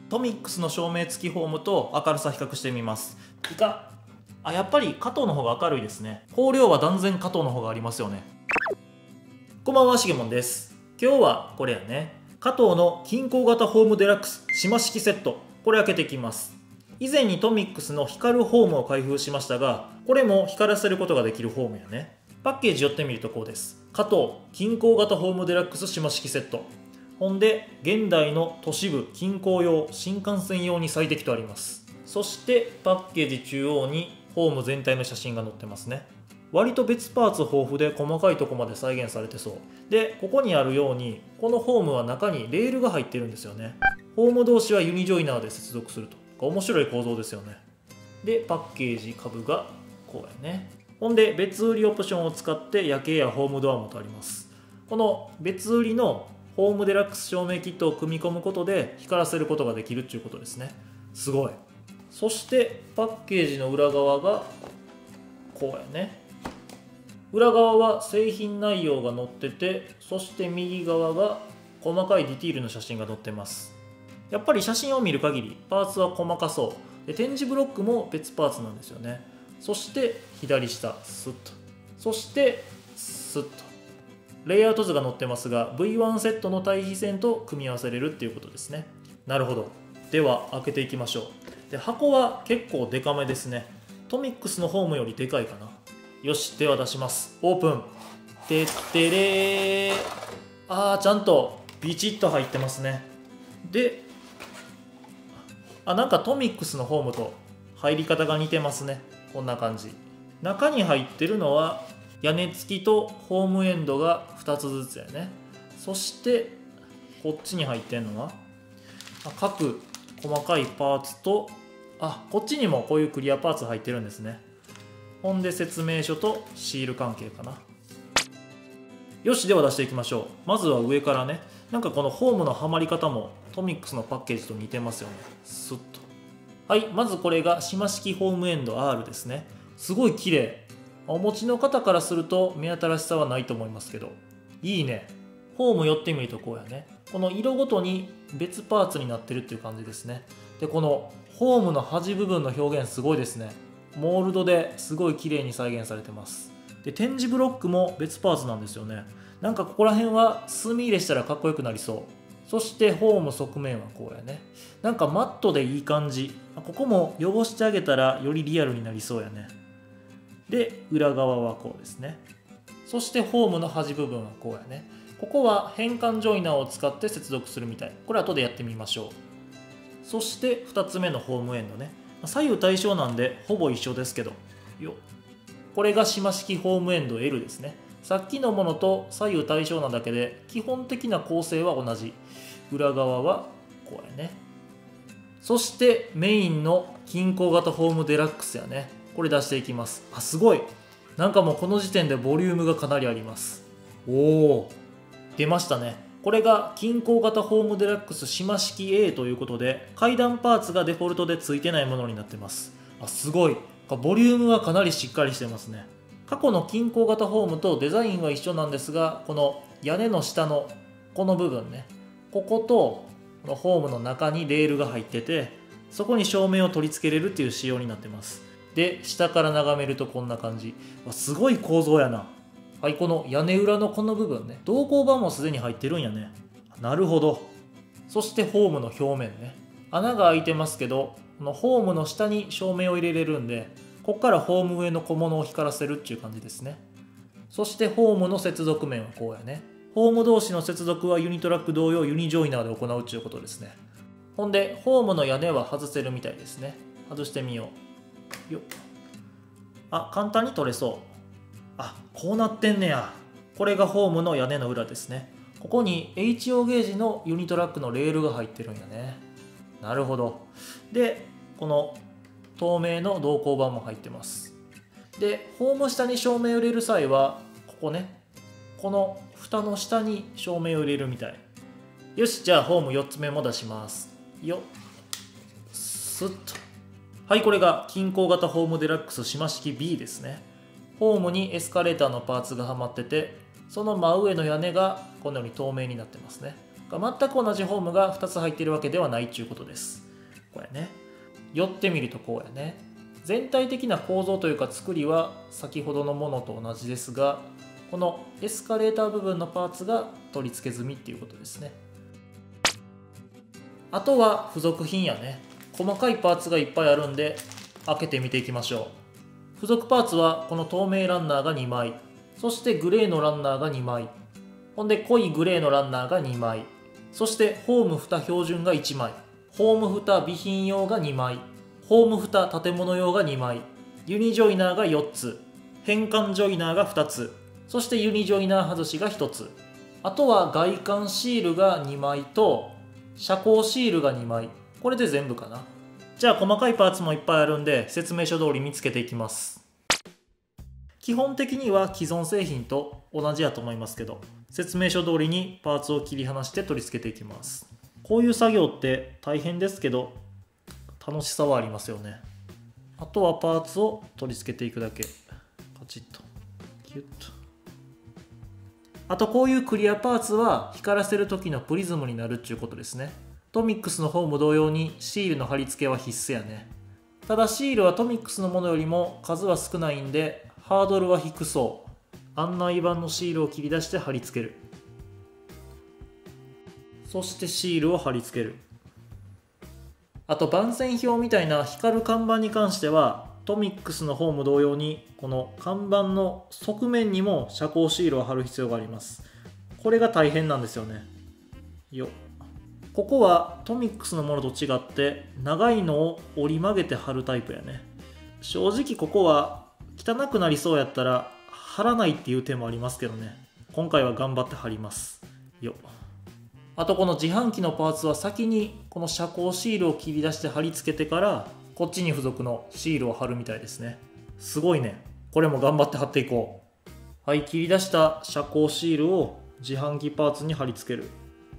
トミックスの照明付きホームと明るさ比較してみます。やっぱり加藤の方が明るいですね。光量は断然加藤の方がありますよね。こんばんは、しげもんです。今日はこれやね、加藤の近光型ホームデラックス島式セット、これ開けていきます。以前にトミックスの光るホームを開封しましたが、これも光らせることができるホームやね。パッケージ寄ってみるとこうです。加藤近光型ホームデラックス島式セット。ほんで現代の都市部近郊用新幹線用に最適とあります。そしてパッケージ中央にホーム全体の写真が載ってますね。割と別パーツ豊富で細かいとこまで再現されてそうで、ここにあるようにこのホームは中にレールが入ってるんですよね。ホーム同士はユニジョイナーで接続すると面白い構造ですよね。でパッケージ株がこうやね。ほんで別売りオプションを使って夜景やホームドアもとあります。この別売りのホームデラックス照明キットを組み込むことで光らせることができるっていうことですね。すごい。そしてパッケージの裏側がこうやね。裏側は製品内容が載ってて、そして右側が細かいディティールの写真が載ってます。やっぱり写真を見る限りパーツは細かそうで、展示ブロックも別パーツなんですよね。そして左下スッと、そしてスッとレイアウト図が載ってますが V1 セットの対比線と組み合わせれるっていうことですね。なるほど。では開けていきましょう。で箱は結構デカめですね。トミックスのホームよりでかいかな。よし、では出します。オープン。てってれー。ちゃんとビチッと入ってますね。でなんかトミックスのホームと入り方が似てますね。こんな感じ。中に入ってるのは屋根付きとホームエンドが2つずつやね。そしてこっちに入ってるのは各細かいパーツとこっちにもこういうクリアパーツ入ってるんですね。ほんで説明書とシール関係かな。よし、では出していきましょう。まずは上からね。なんかこのホームのはまり方もトミックスのパッケージと似てますよね。スッと。はい、まずこれが島式ホームエンド R ですね。すごい綺麗。お持ちの方からすると目新しさはないと思いますけど、いいね。ホーム寄ってみるとこうやね。この色ごとに別パーツになってるっていう感じですね。でこのホームの端部分の表現すごいですね。モールドですごい綺麗に再現されてます。で展示ブロックも別パーツなんですよね。なんかここら辺は墨入れしたらかっこよくなりそう。そしてホーム側面はこうやね。なんかマットでいい感じ。ここも汚してあげたらよりリアルになりそうやね。で裏側はこうですね。そしてホームの端部分はこうやね。ここは変換ジョイナーを使って接続するみたい。これ後でやってみましょう。そして2つ目のホームエンドね。左右対称なんでほぼ一緒ですけどよ。これが島式ホームエンド L ですね。さっきのものと左右対称なだけで基本的な構成は同じ。裏側はこうやね。そしてメインの近光型ホームデラックスやね。これ出していきます。すごい。なんかもうこの時点でボリュームがかなりあります。おお、出ましたね。これが近光型ホームデラックス島式 A ということで、階段パーツがデフォルトで付いてないものになってます。すごい。ボリュームはかなりしっかりしてますね。過去の近光型ホームとデザインは一緒なんですが、この屋根の下のこの部分ね、こことこのホームの中にレールが入ってて、そこに照明を取り付けれるっていう仕様になってます。で下から眺めるとこんな感じ。すごい構造やな。はい、この屋根裏のこの部分ね、導光板もすでに入ってるんやね。なるほど。そしてホームの表面ね、穴が開いてますけど、このホームの下に照明を入れれるんで、ここからホーム上の小物を光らせるっていう感じですね。そしてホームの接続面はこうやね。ホーム同士の接続はユニトラック同様ユニジョイナーで行うっていうことですね。ほんでホームの屋根は外せるみたいですね。外してみよう。よっ。簡単に取れそう。こうなってんねや。これがホームの屋根の裏ですね。ここに HO ゲージのユニトラックのレールが入ってるんやね。なるほど。でこの透明の導光板も入ってます。でホーム下に照明を入れる際はここね、この蓋の下に照明を入れるみたい。よし、じゃあホーム4つ目も出しますよ。スッと。はい、これが近光型ホームデラックス島式 B ですね。ホームにエスカレーターのパーツがはまってて、その真上の屋根がこのように透明になってますね。 全く同じホームが2つ入っているわけではないということです。これね。寄ってみるとこうやね。全体的な構造というか作りは先ほどのものと同じですが、このエスカレーター部分のパーツが取り付け済みっていうことですね。あとは付属品やね。細かいパーツがいっぱいあるんで開けてみていきましょう。付属パーツはこの透明ランナーが2枚、そしてグレーのランナーが2枚、ほんで濃いグレーのランナーが2枚、そしてホーム蓋標準が1枚、ホーム蓋備品用が2枚、ホーム蓋建物用が2枚、ユニジョイナーが4つ、変換ジョイナーが2つ、そしてユニジョイナー外しが1つ。あとは外観シールが2枚と遮光シールが2枚。これで全部かな。じゃあ細かいパーツもいっぱいあるんで説明書通り見つけていきます。基本的には既存製品と同じやと思いますけど、説明書通りにパーツを切り離して取り付けていきます。こういう作業って大変ですけど楽しさはありますよね。あとはパーツを取り付けていくだけ。カチッとキュッと。あとこういうクリアパーツは光らせる時のプリズムになるっていうことですね。トミックスの方も同様にシールの貼り付けは必須やね。ただシールはトミックスのものよりも数は少ないんでハードルは低そう。案内板のシールを切り出して貼り付ける。そしてシールを貼り付ける。あと番宣表みたいな光る看板に関してはトミックスの方も同様にこの看板の側面にも遮光シールを貼る必要があります。これが大変なんですよね。ここはトミックスのものと違って長いのを折り曲げて貼るタイプやね。正直ここは汚くなりそうやったら貼らないっていう手もありますけどね。今回は頑張って貼ります。あとこの自販機のパーツは先にこの遮光シールを切り出して貼り付けてからこっちに付属のシールを貼るみたいですね。すごいね。これも頑張って貼っていこう。はい、切り出した遮光シールを自販機パーツに貼り付ける。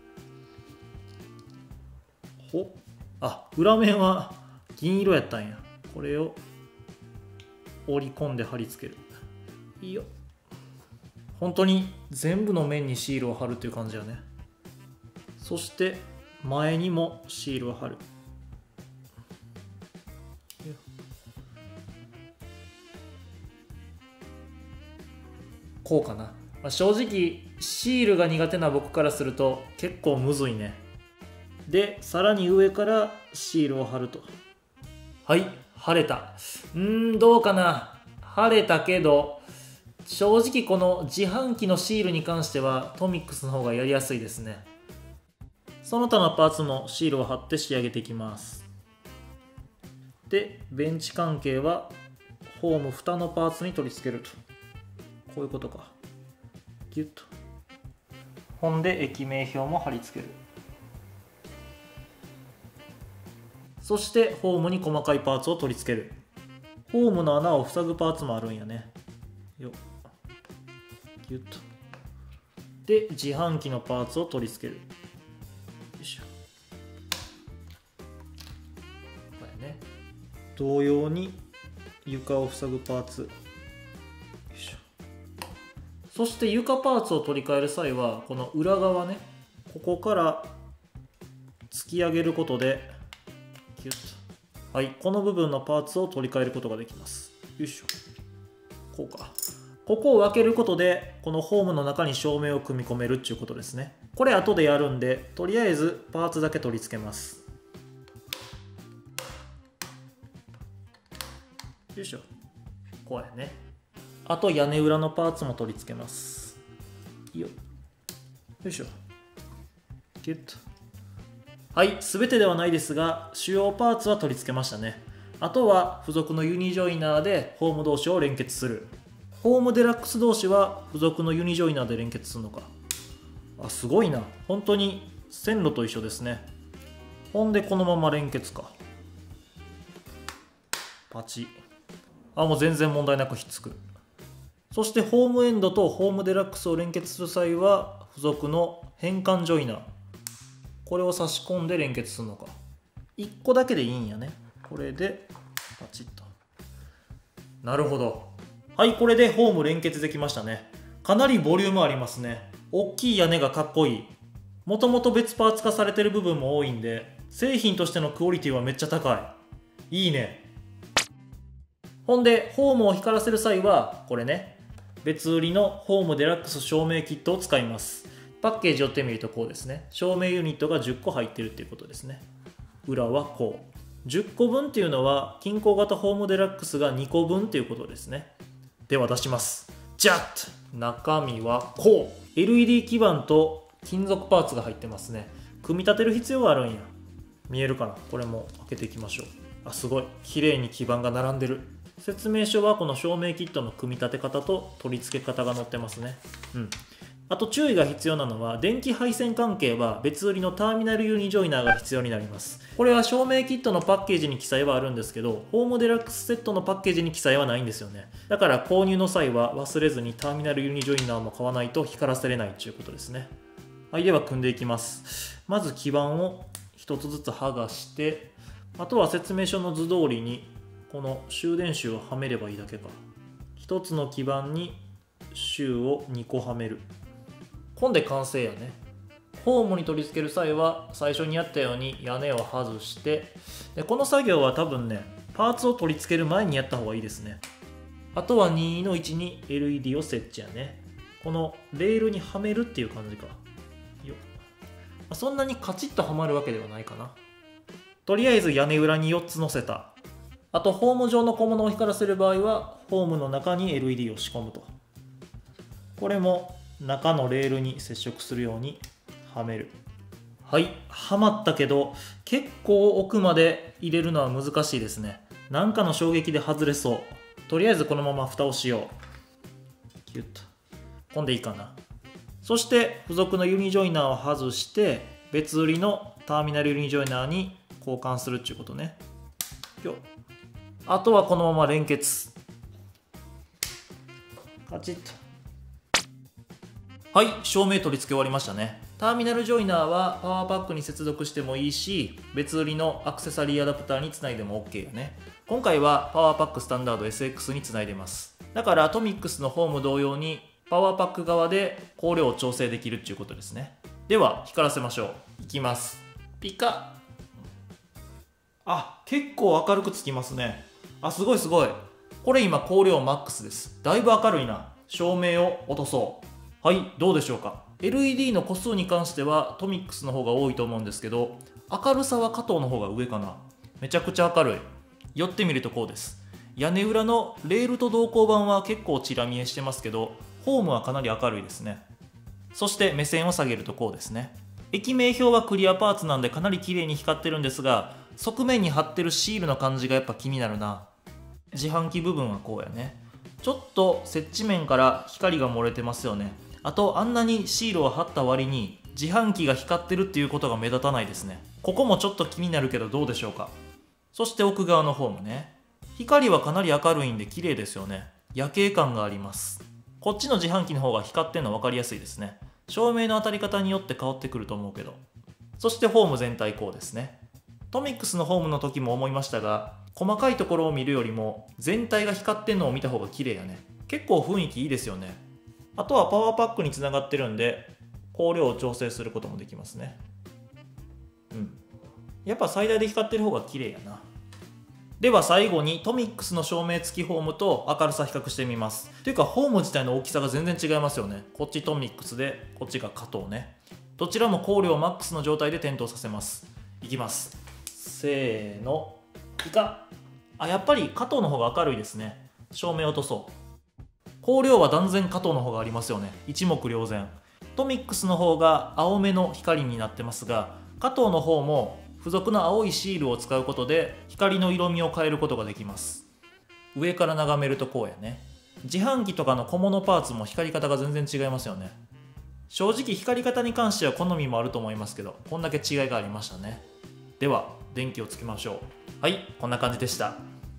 裏面は銀色やったんや。これを折り込んで貼り付ける。いいよ。本当に全部の面にシールを貼るっていう感じやね。そして前にもシールを貼る。こうかな。正直シールが苦手な僕からすると結構むずいね。でさらに上からシールを貼ると。はい、貼れた。どうかな。貼れたけど正直この自販機のシールに関してはトミックスの方がやりやすいですね。その他のパーツもシールを貼って仕上げていきます。でベンチ関係はホーム蓋のパーツに取り付けると。こういうことか。ギュッと。ほんで駅名標も貼り付ける。そしてホームに細かいパーツを取り付ける。ホームの穴を塞ぐパーツもあるんやね。ギュッと。で自販機のパーツを取り付ける。よいしょ。これね。同様に床を塞ぐパーツ。よいしょ。そして床パーツを取り替える際はこの裏側ね、ここから突き上げることでキュッと。はい、この部分のパーツを取り替えることができます。よいしょ。こうか。ここを分けることでこのホームの中に照明を組み込めるっていうことですね。これ後でやるんでとりあえずパーツだけ取り付けます。よいしょ。こうやね。あと屋根裏のパーツも取り付けます。よいしょ。キュッと。はい、全てではないですが主要パーツは取り付けましたね。あとは付属のユニジョイナーでホーム同士を連結する。ホームデラックス同士は付属のユニジョイナーで連結するのか。すごいな。本当に線路と一緒ですね。ほんでこのまま連結か。パチ。もう全然問題なくひっつく。そしてホームエンドとホームデラックスを連結する際は付属の変換ジョイナー。これを差し込んで連結するのか。1個だけでいいんやね。これでパチッと。なるほど。はい、これでホーム連結できましたね。かなりボリュームありますね。大きい屋根がかっこいい。 もともと別パーツ化されてる部分も多いんで、製品としてのクオリティはめっちゃ高い。いいね。ほんで、ホームを光らせる際は、これね、別売りのホームデラックス照明キットを使います。パッケージ寄ってみるとこうですね。照明ユニットが10個入ってるっていうことですね。裏はこう。10個分っていうのは、均衡型ホームデラックスが2個分っていうことですね。では出します。ジャッと中身はこう。LED 基板と金属パーツが入ってますね。組み立てる必要があるんや。見えるかな？これも開けていきましょう。あ、すごい。綺麗に基板が並んでる。説明書はこの照明キットの組み立て方と取り付け方が載ってますね。あと注意が必要なのは、電気配線関係は別売りのターミナルユニジョイナーが必要になります。これは照明キットのパッケージに記載はあるんですけど、ホームデラックスセットのパッケージに記載はないんですよね。だから購入の際は忘れずにターミナルユニジョイナーも買わないと光らせれないということですね。はい、では組んでいきます。まず基板を一つずつ剥がして、あとは説明書の図通りにこの集電集をはめればいいだけか。一つの基板に集を2個はめる。こんで完成やね。ホームに取り付ける際は最初にやったように屋根を外して、でこの作業は多分ね、パーツを取り付ける前にやった方がいいですね。あとは任意の位置に LED を設置やね。このレールにはめるっていう感じか。そんなにカチッとはまるわけではないかな。とりあえず屋根裏に4つ乗せた。あとホーム上の小物を光らせる場合はホームの中に LED を仕込むと。これも中のレールに接触するようにはめる。はい、はまったけど結構奥まで入れるのは難しいですね。なんかの衝撃で外れそう。とりあえずこのまま蓋をしよう。キュッと。こんでいいかな。そして付属のユニジョイナーを外して別売りのターミナルユニジョイナーに交換するっていうことね。あとはこのまま連結。カチッと。はい、照明取り付け終わりましたね。ターミナルジョイナーはパワーパックに接続してもいいし、別売りのアクセサリーアダプターにつないでも OK よね。今回はパワーパックスタンダード SX につないでます。だからトミックスのホーム同様にパワーパック側で光量を調整できるっていうことですね。では光らせましょう。いきます。ピカッ。あ、結構明るくつきますね。あ、すごいすごい。これ今光量マックスです。だいぶ明るいな。照明を落とそう。はい、どうでしょうか。LED の個数に関してはトミックスの方が多いと思うんですけど、明るさは加藤の方が上かな。めちゃくちゃ明るい。寄ってみるとこうです。屋根裏のレールと同行板は結構チラ見えしてますけど、ホームはかなり明るいですね。そして目線を下げるとこうですね。駅名表はクリアパーツなんでかなり綺麗に光ってるんですが、側面に貼ってるシールの感じがやっぱ気になるな。自販機部分はこうやね。ちょっと接地面から光が漏れてますよね。あとあんなにシールを貼った割に自販機が光ってるっていうことが目立たないですね。ここもちょっと気になるけどどうでしょうか。そして奥側の方もね。光はかなり明るいんで綺麗ですよね。夜景感があります。こっちの自販機の方が光ってんの分かりやすいですね。照明の当たり方によって変わってくると思うけど。そしてホーム全体こうですね。トミックスのホームの時も思いましたが、細かいところを見るよりも全体が光ってんのを見た方が綺麗やね。結構雰囲気いいですよね。あとはパワーパックにつながってるんで光量を調整することもできますね。やっぱ最大で光ってる方が綺麗やな。では最後にトミックスの照明付きホームと明るさ比較してみます。というかホーム自体の大きさが全然違いますよね。こっちトミックスでこっちが加藤ね。どちらも光量マックスの状態で点灯させます。いきます。せーの。いか。あ、やっぱり加藤の方が明るいですね。照明を落とそう。光量は断然加藤の方がありますよね。一目瞭然。トミックスの方が青めの光になってますが、加藤の方も付属の青いシールを使うことで光の色味を変えることができます。上から眺めるとこうやね。自販機とかの小物パーツも光り方が全然違いますよね。正直光り方に関しては好みもあると思いますけど、こんだけ違いがありましたね。では電気をつけましょう。はい、こんな感じでした。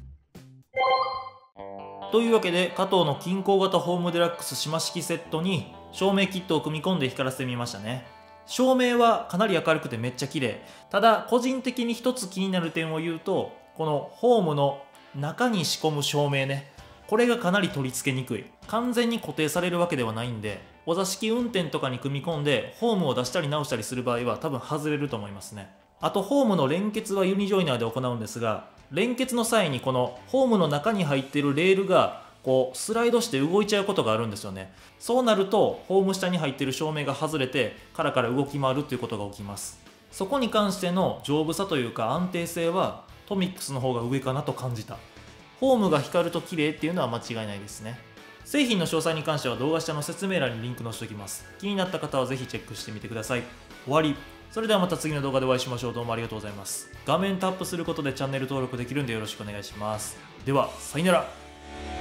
というわけで加藤の均衡型ホームデラックス島式セットに照明キットを組み込んで光らせてみましたね。照明はかなり明るくてめっちゃ綺麗。ただ個人的に一つ気になる点を言うと、このホームの中に仕込む照明ね、これがかなり取り付けにくい。完全に固定されるわけではないんで、 お座敷運転とかに組み込んでホームを出したり直したりする場合は多分外れると思いますね。あとホームの連結はユニジョイナーで行うんですが、連結の際にこのホームの中に入っているレールがこうスライドして動いちゃうことがあるんですよね。そうなるとホーム下に入っている照明が外れてカラカラ動き回るということが起きます。そこに関しての丈夫さというか安定性はトミックスの方が上かなと感じた。ホームが光ると綺麗っていうのは間違いないですね。製品の詳細に関しては動画下の説明欄にリンク載せておきます。気になった方はぜひチェックしてみてください。終わり。それではまた次の動画でお会いしましょう。どうもありがとうございます。画面タップすることでチャンネル登録できるんでよろしくお願いします。では、さよなら。